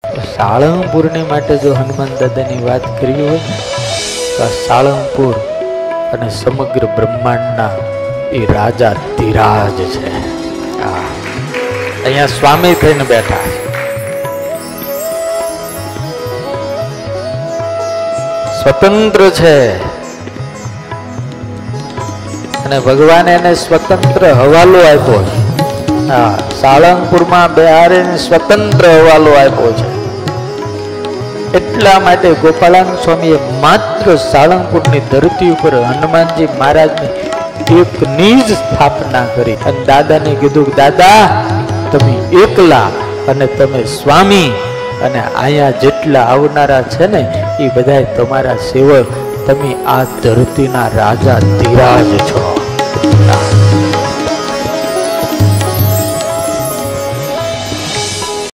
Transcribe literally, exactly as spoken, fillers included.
સાળંગપુરની માટે જો હનુમાન દાદાની વાત કરી હોય ને તો આ સાળંગપુર અને સમગ્ર બ્રહ્માંડના એ રાજા ધીરાજ છે. હા, અહીંયા સ્વામી થઈને બેઠા છે. સ્વતંત્ર છે અને ભગવાને એને સ્વતંત્ર હવાલો આપ્યો છે. હા, સાળંગપુરમાં બિહારીને સ્વતંત્ર હવાલો આપ્યો છે. એટલા માટે ગોપાળાન સ્વામીએ માત્ર સાળંગપુરની ધરતી ઉપર હનુમાનજી મહારાજની એકની જ સ્થાપના કરી અને દાદાને કીધું કે દાદા તમે એકલા અને તમે સ્વામી અને અહીંયા જેટલા આવનારા છે ને એ બધા તમારા સેવક, તમે આ ધરતીના રાજા ધીરાજ છો.